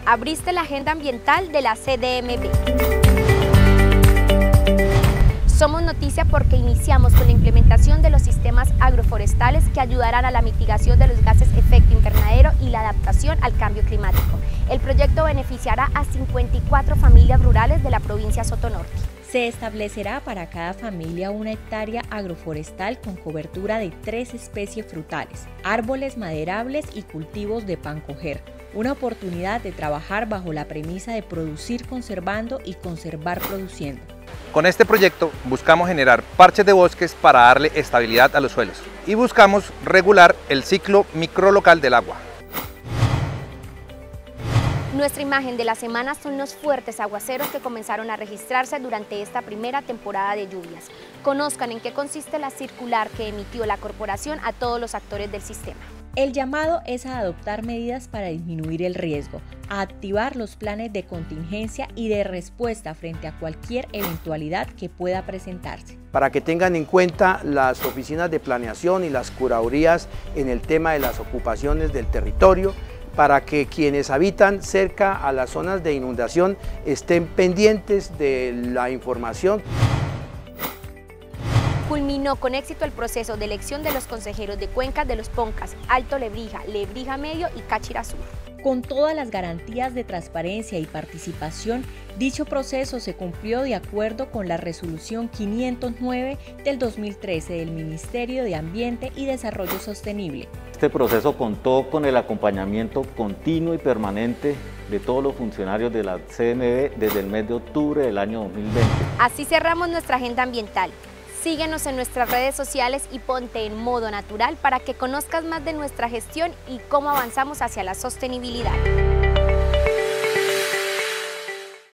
Abriste la agenda ambiental de la CDMV. Somos noticia porque iniciamos con la implementación de los sistemas agroforestales que ayudarán a la mitigación de los gases efecto invernadero y la adaptación al cambio climático. El proyecto beneficiará a 54 familias rurales de la provincia Sotonorte. Se establecerá para cada familia una hectárea agroforestal con cobertura de 3 especies frutales, árboles maderables y cultivos de pan coger. Una oportunidad de trabajar bajo la premisa de producir conservando y conservar produciendo. Con este proyecto buscamos generar parches de bosques para darle estabilidad a los suelos y buscamos regular el ciclo microlocal del agua. Nuestra imagen de la semana son los fuertes aguaceros que comenzaron a registrarse durante esta primera temporada de lluvias. Conozcan en qué consiste la circular que emitió la corporación a todos los actores del sistema. El llamado es a adoptar medidas para disminuir el riesgo, a activar los planes de contingencia y de respuesta frente a cualquier eventualidad que pueda presentarse. Para que tengan en cuenta las oficinas de planeación y las curadurías en el tema de las ocupaciones del territorio, para que quienes habitan cerca a las zonas de inundación estén pendientes de la información. Culminó con éxito el proceso de elección de los consejeros de cuencas de los Poncas, Alto Lebrija, Lebrija Medio y Cáchira Sur. Con todas las garantías de transparencia y participación, dicho proceso se cumplió de acuerdo con la Resolución 509 del 2013 del Ministerio de Ambiente y Desarrollo Sostenible. Este proceso contó con el acompañamiento continuo y permanente de todos los funcionarios de la CDMV desde el mes de octubre del año 2020. Así cerramos nuestra agenda ambiental. Síguenos en nuestras redes sociales y ponte en modo natural para que conozcas más de nuestra gestión y cómo avanzamos hacia la sostenibilidad.